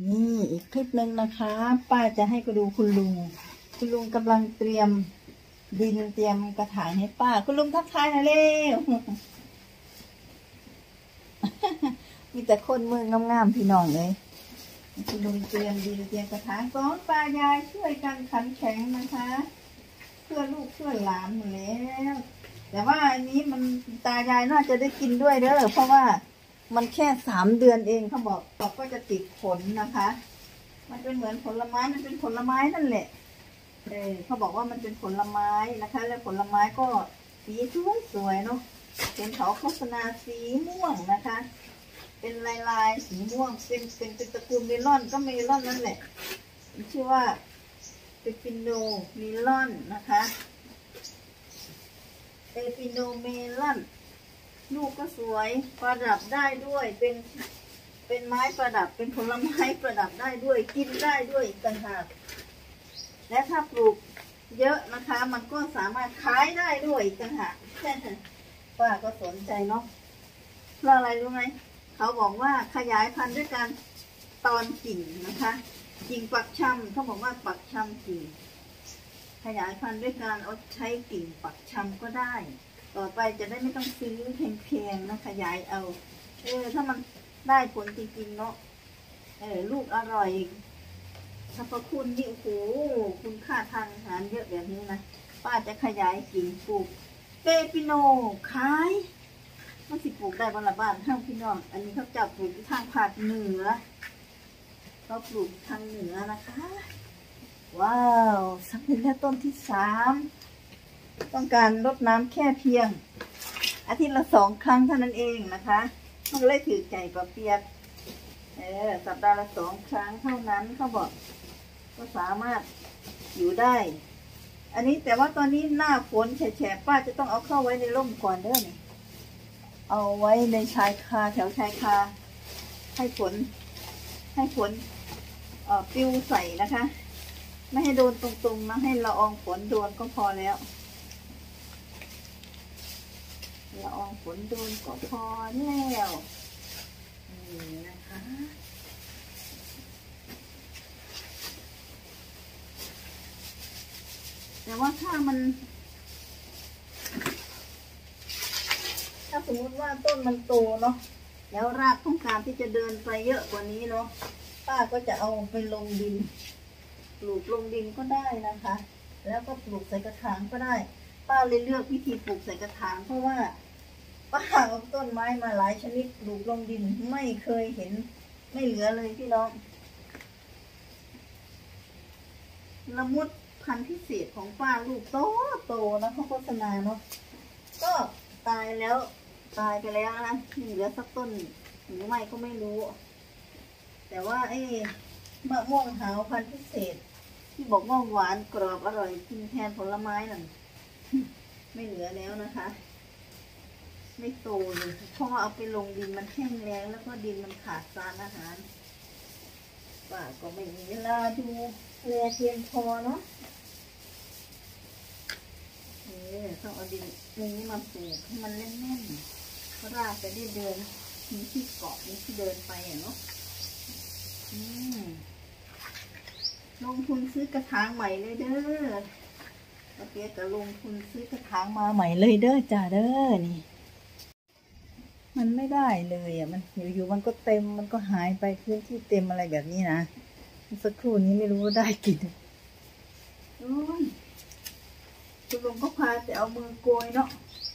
นี่อีกคลิปหนึ่งนะคะป้าจะให้ก็ดูคุณลุงกำลังเตรียมดินเตรียมกระถางให้ป้าคุณลุงทักทายหน่อยเร็ว มีแต่คนมืองามๆพี่น้องเลยคุณลุงเตรียมดินเตรียมกระถางสองตายายช่วยกันขันแข็งนะคะเพื่อลูกเพื่อหลานหมดแล้วแต่ว่าอันนี้มันตายายน่าจะได้กินด้วยเด้อเพราะว่ามันแค่3 เดือนเองเขาบอกก็จะติดผลนะคะมันเป็นเหมือนผลไม้มันเป็นผลไม้นั่นแหละเขาบอกว่ามันเป็นผลไม้นะคะแล้วผลไม้ก็สีสวยๆเนาะเห็นเขาโฆษณาสีม่วงนะคะเป็นลายสีม่วงเป็นตระกูลเมลอนก็เมลอนนั่นแหละชื่อว่าเปปิโนเมลอนนะคะเปปิโนเมลอนลูกก็สวยประดับได้ด้วยเป็นไม้ประดับเป็นผลไม้ประดับได้ด้วยกินได้ด้วยต่างหากและถ้าปลูกเยอะนะคะมันก็สามารถขายได้ด้วยต่างหากป้าก็สนใจเนาะเพราะอะไรรู้ไหมเขาบอกว่าขยายพันธุ์ด้วยการตอนกิ่งนะคะกิ่งปักชำเขาบอกว่าปักชำกิ่งขยายพันธุ์ด้วยการเอาใช้กิ่งปักชำก็ได้ต่อไปจะได้ไม่ต้องซื้อแพงๆนะขยายเอาถ้ามันได้ผลจริงๆเนาะลูกอร่อยสรรพคุณนี่โอ้โหคุณค่าทางอาหารเยอะแบบนี้นะป้าจะขยายกิ่งปลูกเปปิโนขายมันสิปลูกได้บนละบ้านข้างพี่น้องอันนี้เขาจับปลูกที่ทางภาคเหนือเขาปลูกทางเหนือนะคะว้าวสำเร็จแล้วต้นที่3ต้องการรดน้ำแค่เพียงอาทิตย์ละ2 ครั้งเท่านั้นเองนะคะมันเลยถือใจปะเปียกสัปดาห์ละ2 ครั้งเท่านั้นเขาบอกก็สามารถอยู่ได้อันนี้แต่ว่าตอนนี้หน้าฝนแฉะป้าจะต้องเอาเข้าไว้ในร่มก่อนเด้อนี่เอาไว้ในชายคาแถวชายคาให้ฝนปลิวใส่นะคะไม่ให้โดนตรงๆนะให้ละอองฝนโดนก็พอแล้วละอองฝนโดนก็พอแล้วนี่นะคะแต่ว่าถ้าสมมติว่าต้นมันโตเนาะแล้วรากต้องการที่จะเดินไปเยอะกว่านี้เนาะป้าก็จะเอาไปลงดินปลูกลงดินก็ได้นะคะแล้วก็ปลูกใส่กระถางก็ได้ป้าเลยเลือกวิธีปลูกใส่กระถางเพราะว่าป้าเอาต้นไม้มาหลายชนิดปลูกลงดินไม่เคยเห็นไม่เหลือเลยพี่น้องละมุดพันธุ์พิเศษของป้าลูกโตนะเขาโฆษณาเนาะก็ตายไปแล้วนะเหลือสักต้นหรือไม่ก็ไม่รู้แต่ว่ามะม่วงหาวพันธุ์พิเศษที่บอกว่าหวานกรอบอร่อยกินแทนผลไม้นั่นไม่เหลือแล้วนะคะไม่โตเลยเพราะว่าเอาไปลงดินมันแห้งแล้งแล้วก็ดินมันขาดสารอาหารป้าก็ไม่มีเวลาดูแลเพียงพอเนาะต้องเอาดินนี้มาปลูกให้มันแน่นๆเพราะรากจะได้เดินมีที่เกาะมีที่เดินไปเนาะลงทุนซื้อกระถางใหม่เลยเด้อโอเคก็ลงทุนซื้อกระถางมาใหม่เลยเด้อจ้าเด้อนี่มันไม่ได้เลยมันอยู่มันก็เต็มมันก็หายไปพื้นที่เต็มอะไรแบบนี้นะสักครู่นี้ไม่รู้ว่าได้กินโอ้ยคุณลุงก็พาแต่เอามือโกยเนาะ